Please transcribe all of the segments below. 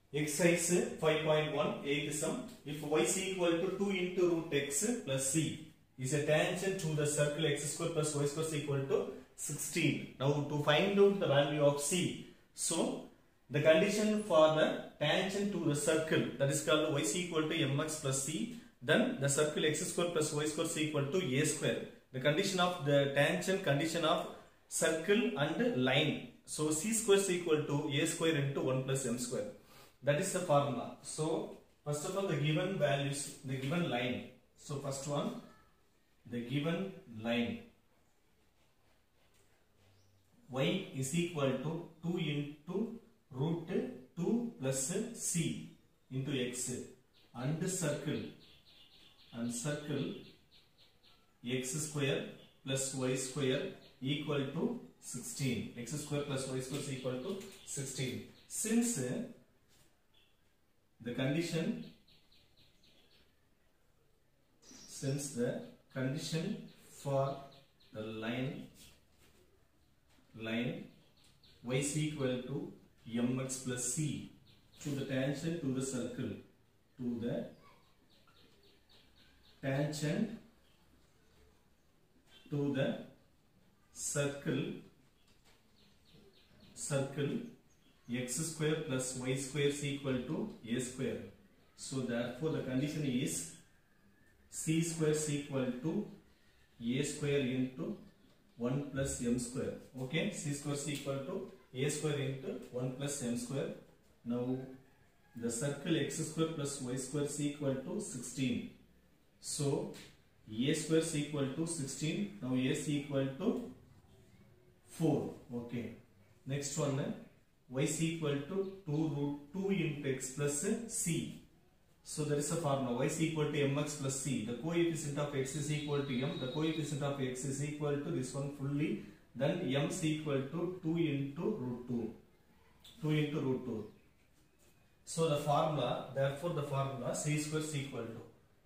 Exercise 5.1 8th sum. If y is equal to 2 into root x plus c is a tangent to the circle x square plus y square is equal to 16. Now to find out the value of c. So the condition for the tangent to the circle, that is called y is equal to mx plus c. Then the circle x square plus y square is equal to a square. The condition of the tangent, condition of circle and line. So c square is equal to a square into 1 plus m square. That is the formula. So first of all, the given values, the given line. So first one, the given line y is equal to 2 into root 2 plus c into x and circle x square plus y square equal to 16. X square plus y square is equal to 16. Since the condition for the line y is equal to mx plus c to the tangent to the circle, circle x square plus y square is equal to a square. So therefore the condition is c square is equal to a square into 1 plus m square. Okay, c square is equal to a square into 1 plus m square. Now the circle x square plus y square is equal to 16. So a square is equal to 16. Now a is equal to 4. Okay, next one, y is equal to 2 root 2 into x plus c. So there is a formula, y is equal to mx plus c. The coefficient of x is equal to m. The coefficient of x is equal to this one fully. Then m is equal to 2 into root 2. 2 into root 2. So the formula, therefore the formula c square is equal to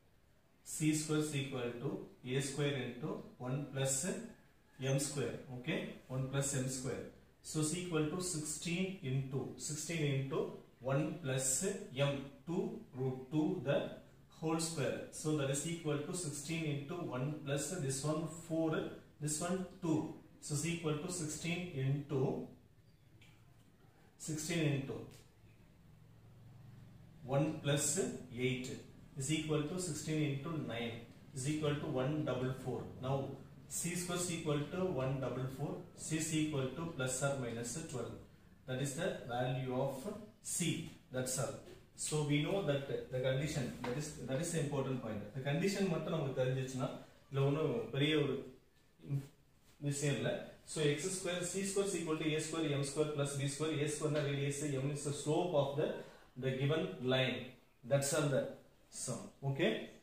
a square into 1 plus m square. Okay, 1 plus m square. So is equal to 16 into 1 plus m 2 root 2 the whole square. So that is equal to 16 into 1 plus this one 4, this one 2. So is equal to 16 into 1 plus 8 is equal to 16 into 9 is equal to 144. Now c square is equal to 144. C is equal to plus or minus 12. That is the value of c. That's all. So we know that the condition, that is the important point. The condition மட்டும் நமக்கு தெரிஞ்சிச்சுனா இல்ல ஒண்ணும் பெரிய ஒரு விஷயம் இல்ல. So x square c square is equal to a square m square plus b square. A square na radius, m is the slope of the given line. That's all the sum. Okay.